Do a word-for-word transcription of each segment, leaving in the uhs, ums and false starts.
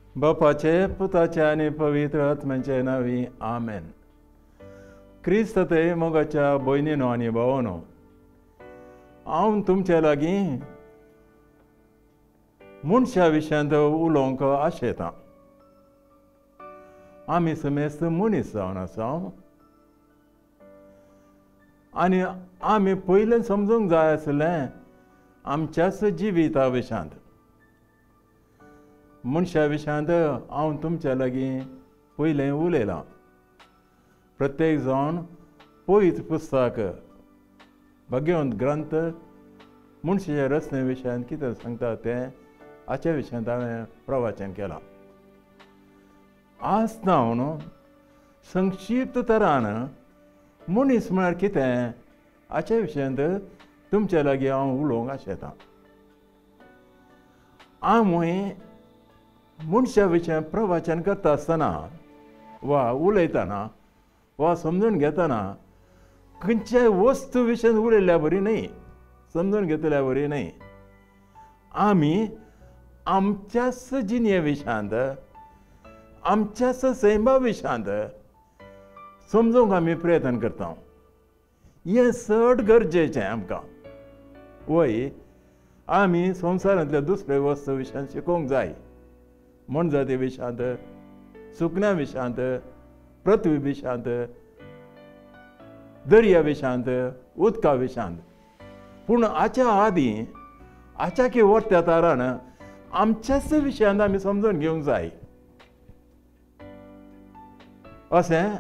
बापाचे पुताचे आनी पवित्र आत्म्याचे नांवी आमेन. क्रिस्त ते मोगाच्या भयणीनो आनी भावांनो, हांव तुमचे लागीं मनशा विशयांत उलोवंक आशेतां. आमी समेस्त मनीस जावन आसा आनी आमी पयलें समजूंक जाय आसलें आमच्याच जिविता विशयांत. मनशा विशयांत हांव तुमच्या लागीं पयलें उलयलां. प्रत्येक जावन पवित्र पुस्तक भगवंत ग्रंथ मनशाच्या रचने विशयांत कितें सांगता तें हाच्या विशयांत हांवें प्रवचन केलां. आज हांव संक्षिप्त तरान मनीस म्हळ्यार कितें हाच्या विशयांत तुमच्या लागीं हांव उलोवंक आशेतां. हांव मनशा विशयांत प्रवचन करता आसतना वा उलयतना वा समजून घेतना खंयच्याय वस्तू विशयांत उलयल्या बरी न्ही, समजून घेतल्या बरी न्ही. आमी आमच्याच जिणे विशयांत आमच्याच सैमा विशयांत समजूंक आमी प्रयत्न करता. हें चड गरजेचें आमकां. वय आमी संवसारांतल्या दुसऱ्या वस्तू विशयांत शिकोवंक जाय. मनजाती विशयांत, सुकण्यां विशयांत, पृथ्वी विशयांत, दर्या विशयांत, उदका विशयांत. पूण हाच्या आदीं हाच्या की वर्त्या तारान आमच्याच विशयांत आमी समजून घेवंक जाय. अशें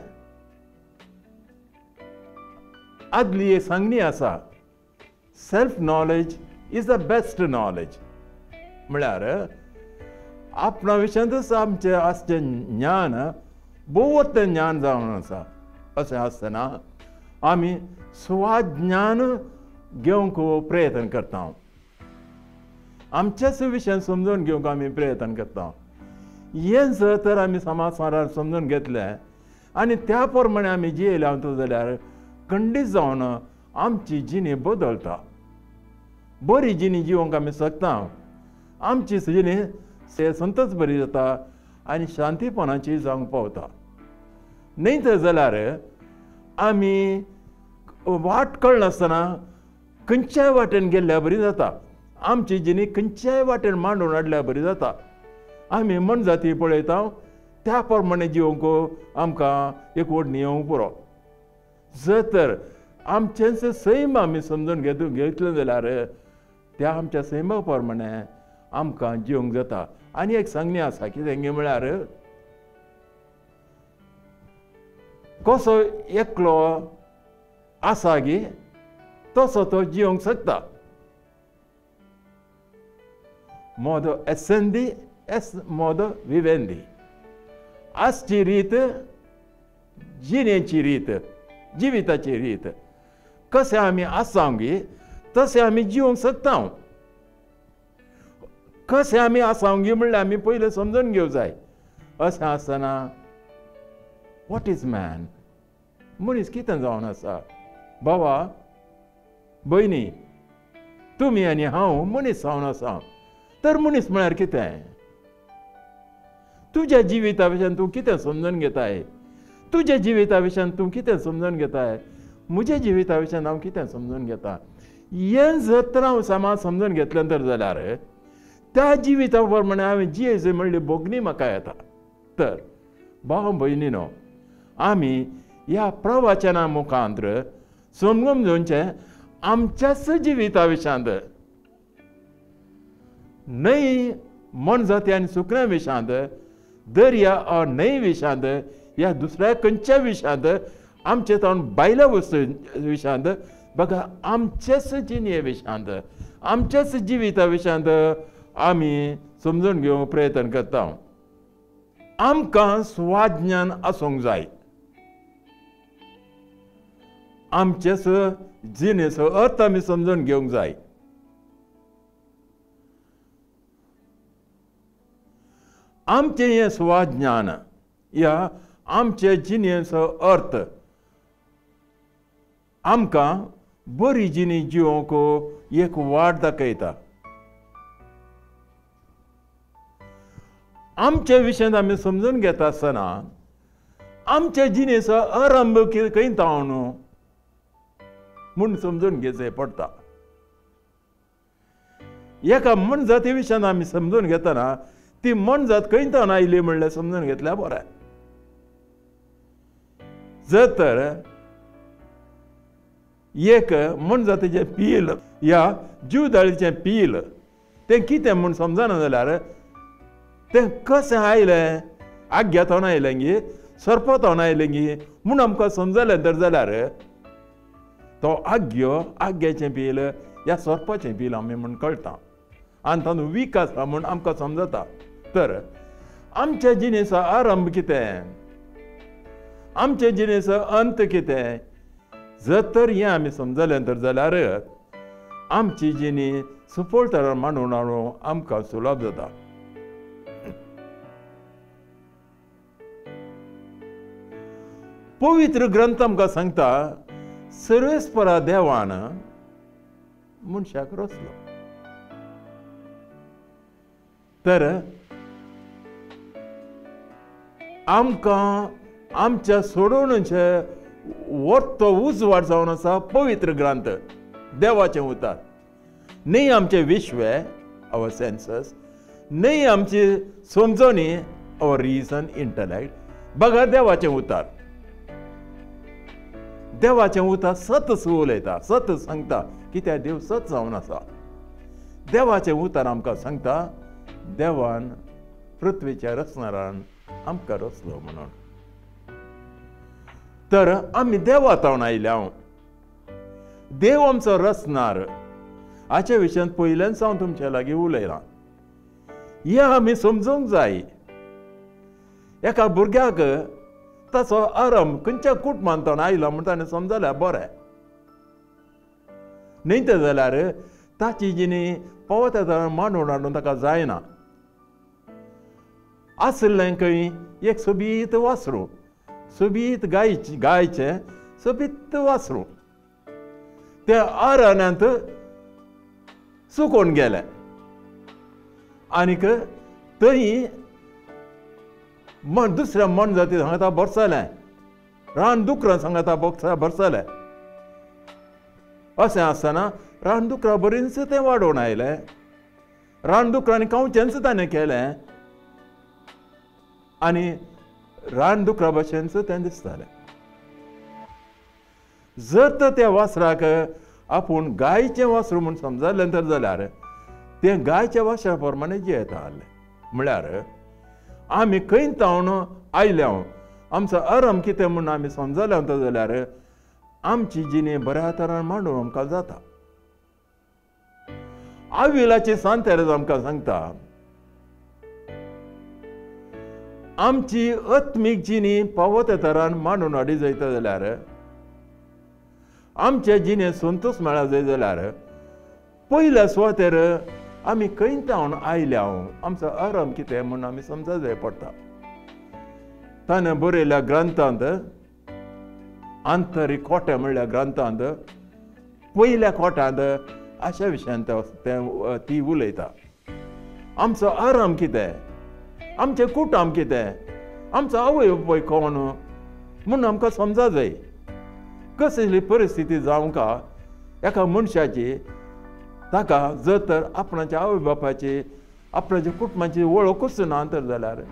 आदली एक सांगणी आसा, self knowledge is the best knowledge. म्हळ्यार आपणा विशयांतच आमचें आसचें ज्ञान बोवत्तें ज्ञान जावन आसा. अशें आसतना आमी स्वाज्ञान घेवंक प्रयत्न करता. आमच्याच विशयांत समजून घेवंक आमी प्रयत्न करता. हें जर तर आमी समाजांत समजून घेतलें आनी त्या प्रमाणे आमी जियेल्या जाल्यार खंडीत जावन आमची जिणी बदलता. बरी जिणी जिवंक आमी शकता. आमची जिणी संतच बरी जाता आनी शांतीपणाची जावंक पावता. न्ही तर जाल्यार आमी वाट कळनासतना खंयच्याय वाटेन गेल्ल्या बरी जाता. आमची जिणी खंयच्याय वाटेन मांडून हाडल्या बरी जाता. आमी मनजाती पळयता त्या प्रमाणे जिवंक आमकां एक वडणी येवंक पुरो. जर तर आमचेंच सैम आमी समजून घेत घेतलें जाल्यार त्या आमच्या सैमा प्रमाणे आमकां जिवंक जाता. आनी एक सांगणी आसा, कितें म्हळ्यार कसो एकलो आसा गी तसो तो जिवंक शकता. मोदो एसेंदी एस मोदो विवेंदी. आजची रीत जिणेची रीत, जिविताची रीत. कशें आमी आसांव गी तशें आमी जिवंक शकता. कशें आमी आसांव गी म्हणल्यार आमी पयलें समजून घेवंक जाय. अशें आसतना वॉट इज मॅन? मनीस कितें जावन आसा? भावा भयणी, तुमी आनी हांव मनीस जावन आसा. तर मनीस म्हळ्यार कितें? तुज्या जिविता विशयान तूं कितें समजून घेताय? तुज्या जिविता विशयान तूं कितें समजून घेताय? म्हज्या जिविता विशयान हांव कितें समजून घेता? हें जर तर हांव समाज समजून घेतलें तर जाल्यार त्या जिविता प्रमाणे हांवें जियेचें म्हणली भोगणी म्हाका येता. तर भाव भयणीनो, आमी ह्या प्रवचना मुखांतर समजून घेवचें आमच्याच जिविता विशयांत, न्हय मनजाती आनी सुकण्यां विशयांत, दर्या और न्हंय विशयांत, ह्या दुसऱ्या खंयच्या विशयांत, आमचे जावन भायल्या वस्तू विशयांत, बघा आमचेच जिणे विशयांत, आमच्याच जिविता विशयांत आमी समजून घेवंक प्रयत्न करता. आमकां स्वाज्ञान आसूंक जाय. आमचेच जिणेचो अर्थ आमी समजून घेवंक जाय. आमचें हें स्वाज्ञान या आमचे जिणेचो अर्थ आमकां बरी जिणी जिवंक एक वाट दाखयता. आमच्या विशयांत आमी समजून घेता आसतना आमच्या जिणेचो आरंभ खंय जावन न्हू म्हूण समजून घेवचें पडटा. एका मनजाती विशयांत आमी समजून घेतना ती मनजात खंय जावन आयली म्हणल्यार समजून घेतल्यार बरें. जर तर एक मनजातीचें पील या जीवदाळीचें पील तें कितें म्हूण समजना जाल्यार तें कशें आयलें, आग्या थावन आयलें गी सर्प थावन आयलें गी म्हूण आमकां समजलें तर जाल्यार तो आग्यो आग्याचें पील या सर्पाचें पील आमी म्हूण कळटा आनी तातूंत वीख आसा म्हूण आमकां समजता. तर आमच्या जिणेचो आरंभ कितें, आमच्या जिणेचो अंत कितें, जर तर हें आमी समजलें तर जाल्यार आमची जिणी सफळ तरेन मांडून हाडूंक आमकां सुलभ जाता. पवित्र ग्रंथ आमकां सांगता सर्वेस्परा देवान मनशाक रचलो. तर आमकां आमच्या सोडूनचे वर्त उजवाड जावन आसा पवित्र ग्रंथ देवाचें उतर. न्ही आमचे विश्वे अवर सेन्सस, न्ही आमची समजणी अवर रिजन इंटलेक्ट, बघा देवाचें उतर. देवाचें उतर सत उलयता, सत सांगता कित्याक देव सत जावन आसा. देवाचें उतर आमकां सांगता देवान पृथ्वीच्या रचणारान आमकां रचलो म्हणून. तर आमी देवा थावन आयल्या. देव आमचो रचणार हाचे विशयांत पयल्यान सावन तुमचे लागीं उलयलां. हें आमी समजूंक जाय. एका भुरग्याक ताचो आरंभ खंयच्या कुटुंबांत आयलो म्हण ताणें समजल्यार बरें. न्ही तर जाल्यार ताची जिणी पवत्या तरेन मांडून हाडून ताका जायना. आसलें खंय एक सोबीत वासरू, सोबीत गायचे गायचें सोबीत वासरू त्या आरण्यांत सुकोवन गेलें. आनीक थंय मन दुसऱ्या मन जाती सांगता बरसलें, रानदुकरां सांगता बरसलें. अशें आसतना रानदुकरां बरींच तें वाडोवन आयलें. रानदुकरांनी कांवचेंच ताणें केलें आनी रानदुकरा भशेनच तें दिसतालें. जर तर त्या वासराक आपूण गायचें वासरू म्हूण समजलें तर जाल्यार तें गायच्या वासरा प्रमाणे जियेता आसलें. म्हळ्यार आमी खंय जावन आयल्या, आमचो आरंभ कितें म्हूण आमी समजलें तर जाल्यार आमची जिणी बऱ्या तरेन मांडून आमकां जाता. आविलाची सांतेर आमकां सांगता आमची आत्मीक जिणी पावत तरान मांडून हाडी जायता जाल्यार आमचे जिणे संतोश मेळा जाय जाल्यार पयल्या सुवातेर आमी खंय जावन आयल्या आमचो आरंभ कितें म्हूण आमी समजूंक जाय पडटा. ताणें बरयल्या ग्रंथांत आंतरीक कोटे म्हणल्या ग्रंथांत पयल्या कोट्यांत अशा विशयान तें ती उलयता. आमचो आरंभ कितें, आमचें कुटुंब कितें, आमचो आवय बापूय कोण म्हूण आमकां समजा जाय. कसली परिस्थिती जावंका एका मनशाची ताका जर तर आपणाच्या आवय बापाची आपणाच्या कुटुंबाची वळखूच ना तर जाल्यार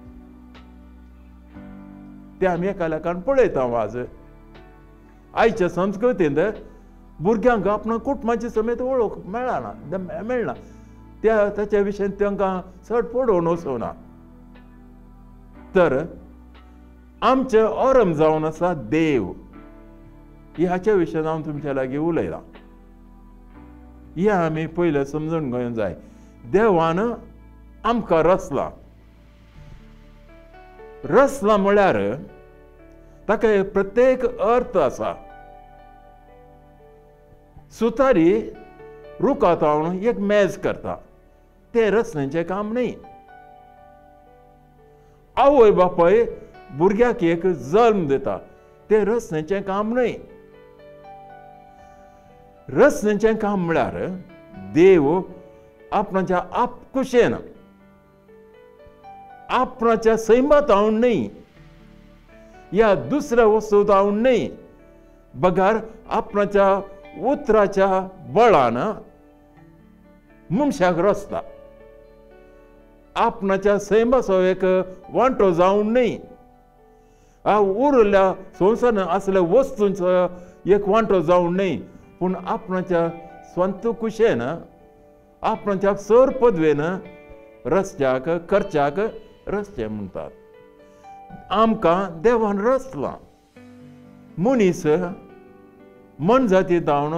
ते आमी एका लेखान पळयता. आज आयच्या संस्कृतींत भुरग्यांक आपणा कुटुंबाची समेत वळख मेळना मेळना त्या ताच्या विशयी तांकां चड पडोवन वचना. तर आमचें आरंभ जावन आसा देव. ह्याच्या विशयान हांव तुमच्या लागीं उलयलां. हें आमी पयलें समजून घेवंक जाय. देवान आमकां रचलां. रचलां म्हळ्यार ताका प्रत्येक अर्थ आसा. सुतारी रुखांत हाडून एक मेज करता, तें रचण्याचें काम न्ही. आवय बापूय भुरग्याक एक जल्म दिता, तें रचण्याचें काम न्ही. रचण्याचें काम म्हळ्यार देव आपणाच्या आपकुशेन आपणाच्या सैमात हांव नाही, या दुसऱ्या वस्तूत हांव नाही, बगार आपणाच्या उतराच्या बळान मनशाक रचता. आपणाच्या सैमाचो एक वांटो जावं नाही, उरल्या संवसारान असल्या वस्तूंचो एक वांटो जावं नाही, पूण आपणाच्या स्वंत कुशेन आपणाच्या सर पदवेन रस्त्याक करच्याक रस्ते म्हणटात. आमकां देवान रचलां. मनीस मन जाती जावन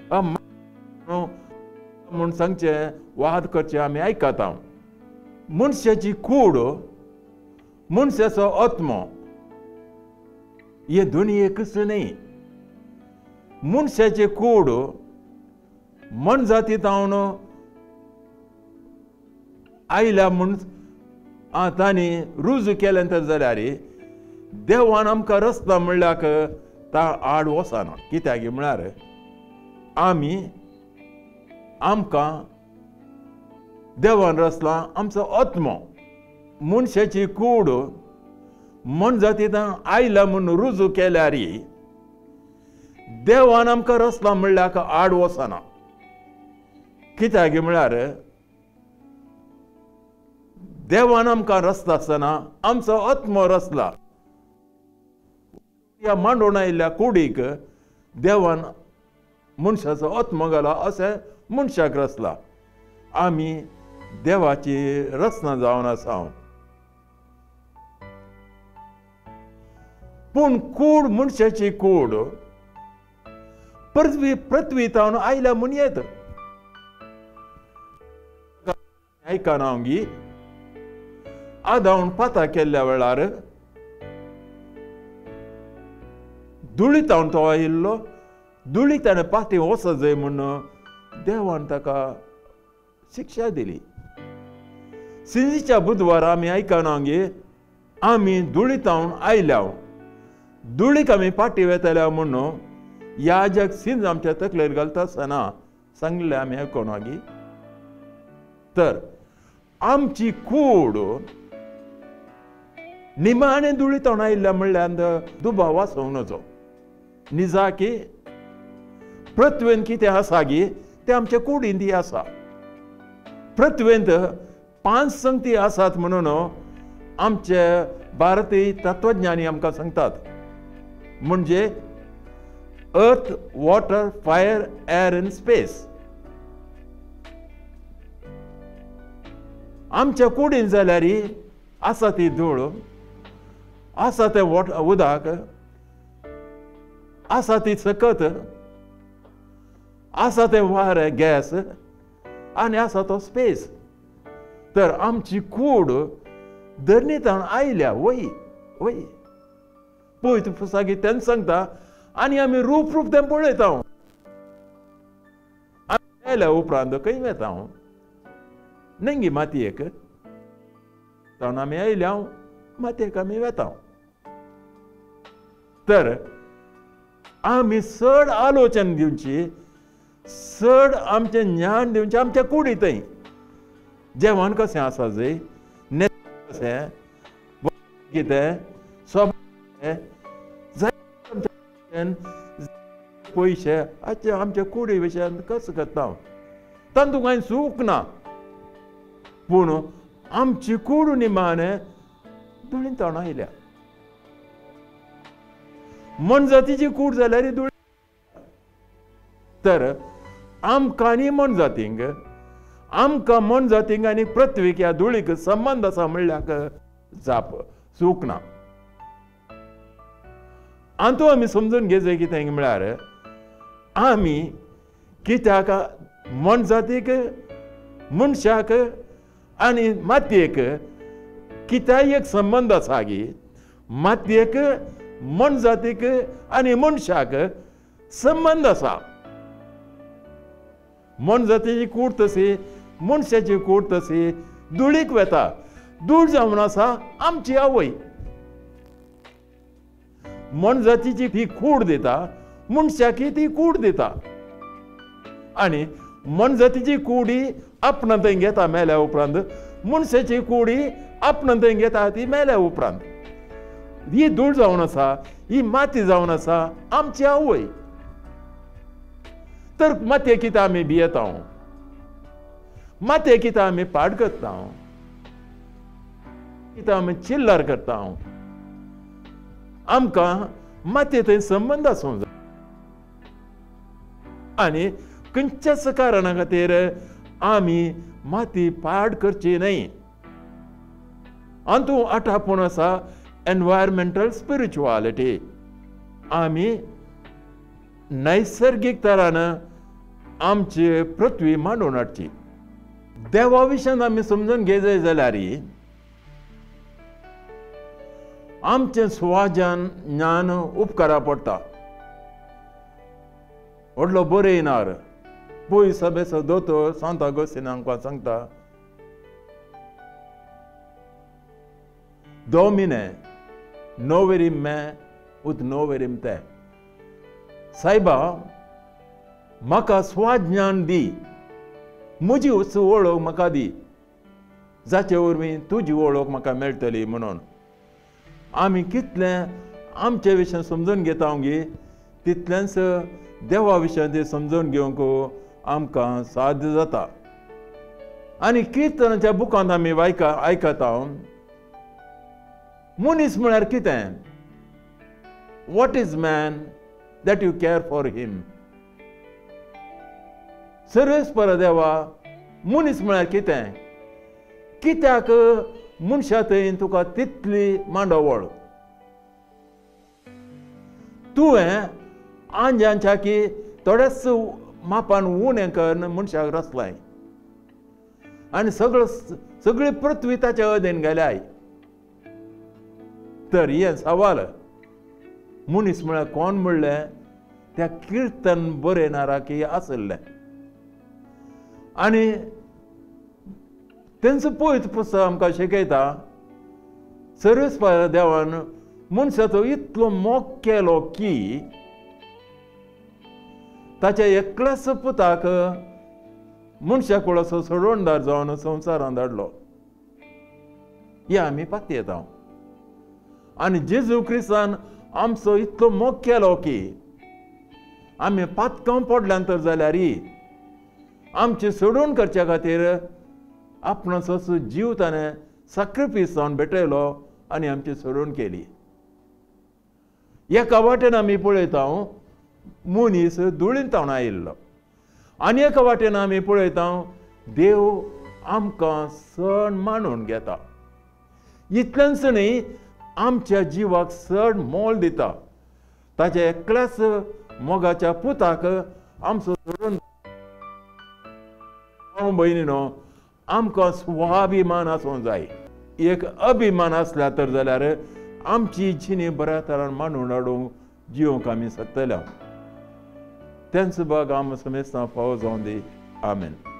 म्हूण सांगचे वाद करचे आमी आयकता. मनशाची कूड, मनशाचो आत्मो हे दोनी एकच न्ही. मनशाचे कूड मन जाती जावन आयल्या म्हूण तांणी रुजू केलें जाल्यार देवान आमकां रचता म्हणल्यार ता आड वचना. कित्याक म्हळ्यार आमी आमकां देवान रचलां आमचो आत्मो. मनशाची कूड मन जातींत आयल्या म्हूण रुजू केल्यार देवान आमकां रचलां म्हणल्यार आड वचना. कित्याक म्हळ्यार देवान आमकां रचता आसतना आमचो आत्मो रचला. ह्या मांडोवन आयिल्ल्या कुडीक देवान मनशाचो आत्मो घाला अशें मनशाक रचला. आमी देवाची रचना जावन आसा. पूण कूड, मनशाची कूड पृथ्वी पृथ्वी जावन आयल्या म्हूण येत. आयकना हांव आदावन पाता केल्ल्या वेळार धुळीतावन तो आयिल्लो. धुळी ताणें पाटी वचत जाय म्हूण देवान ताका शिक्षा दिली. सिंजीच्या बुधवार आमी आयकना आमी धुळीतावन आयल्या, धुळीक आमी पाटी वेतल्या म्हूण याजक सिंज आमच्या तकलेर घालता आसतना सांगलें आमी आयकना. तर आमची कूड निमाणे धुळीतावन आयिल्ल्या म्हणल्यार दुबाव वाचोंक नजो. निजा की पृथ्वेंत कितें आसा गी तें आमचे कुडींत आसा. पृथ्वेंत पांच संगती आसात म्हणून आमचे भारतीय तत्वज्ञानी आमकां सांगतात. म्हणजे earth, water, fire, air and space. आमच्या कुडींत जाल्यार आसा ती धूळ, आसा तें वॉट उदक, आसा ती सकत, आसा तें वारें गॅस आनी आसा तो स्पेस. तर आमची कूड धरणींतल्यान आयल्या वय वय पळय तूं पुस्तकी तेन्ना सांगता आनी आमी रूप रूप तें पळयता. आयल्या उपरांत खंय वेता हांव नंगी मातयेक जावन आमी आयल्या मातयेक आमी वेता. तर आमी चड आलोचन दिवची, चड आमचें ज्ञान दिवचें आमच्या कुडींतय. जेवण कशें आसा जंय, न्हेसप कशें, कितें स्वभाव पयशे हाचे आमच्या कुडी विशयान कसो करता. तातूंत कांय सूख ना. पूण आमची कूड निमाणे धुळीतावन आयल्या. मन जातीची कूड जाल्यार धुळी. तर आमकां आनी मन जातींक आमकां मन जातींक आनी पृथ्वीक ह्या धुळीक संबंद आसा म्हणल्यार जाप सूख ना. आनी आमी समजून घेवचें कितें म्हळ्यार आमी कित्याक मन जातीक, मनशाक आनी मातयेक कित्याय एक संबंद आसा गी. मातयेक, मन जातीक आनी मनशाक संबंद आसा. मन जातीची कूड तशी, मनशाची कूड तशी धुळीक वेता. धूळ जावन आसा आमची आवय. मन जातीची ती कूड दिता, मनशाकी ती कूड दिता. आनी मन जातीची कूड ही आपणा थंय घेता मेल्या उपरांत मनशाची कुडी आपण थंय घेता ती मेल्या उपरांत ही धूळ जावन आसा, ही माती जावन आसा आमची आवय. तर मातये कितें आमी भियेता, मातये कितें आमी पाड करता, कितें आमी चिल्लार करता. आमकां मातये थंय संबंद आसूंक जाय आनी खंयच्याच कारणा खातीर आमी माती पाड करची न्हय. हातूंत आठापूण आसा एनवायरमेंटल स्पिरिच्युअलिटी. आमी नैसर्गीक तरान आमची पृथ्वी मांडून हाडची. देवा विशयान आमी समजून घे जाय जाल्यार आमचें सुवाज्यान ज्ञान उपकारा पडटा. व्हडलो बरयणार पळय सभेचो दोतोर सांत अगोस्तीन आमकां सांगता, Domine, noverim me ut noverim te. सायबा, म्हाका स्वाज्ञान दी, म्हजी वळख म्हाका दी, जाचे वरवीं तुजी वळख म्हाका मेळटली म्हणून. आमी कितलें आमचे विशयी समजून घेता गे तितलेंच देवा विशयी ते समजून घेवंक आमकां साध्य जाता. आनी किर्तनाच्या बुकांत आमी वायका आयकता, मनीस म्हळ्यार कितें? What is man that you care for him? सर्वेस्पर देवा, मनीस म्हळ्यार कितें? कित्याक मनशा थंय तुका तितली मांडवळ? तुवें आंजांच्या की थोडेच मापान उणें करून मनशाक रचलाय आनी सगळो सगळी पृथ्वी ताच्या अधीन गेल्याय. तर हे सवाल मनीस म्हळ्यार कोण म्हणलें? त्या किर्तन बरयणाराक आसलें. आनी तेंचो पयत पुस्तक आमकां शिकयता, सर्वेस्पर देवान मनशाचो इतलो मोग केलो की ताच्या एकल्याच पुताक मनशा कुळाचो सोडवणदार जावन संवसारांत धाडलो. हे आमी पाती येता. आनी जेजू क्रिस्तान आमचो इतलो मोग केलो की आमी पातकां पडल्यांतर जाल्यार आमचे सोडून करच्या खातीर आपणाचो जीव ताणें सॅक्रिफायस जावन भेटयलो आनी आमची सोडून केली. एका वाटेन आमी पळयता मनीस धुळींतावन आयिल्लो, आनी एका वाटेन आमी पळयता देव आमकां सण मांडून घेता. इतलेंच न्ही, आमच्या जिवाक चड मोल दिता. ताच्या एकल्याच मोगाच्या पुताक आमचो सोडून भयणीनो आमकां स्वाभिमान आसूंक जाय. एक अभिमान आसल्या तर जाल्यार आमची जिणी बऱ्या तरान मांडून हाडूंक जिवंक आमी शकतले. तेंच भाग आम समेस्तां फावो जावं दी. आमेन.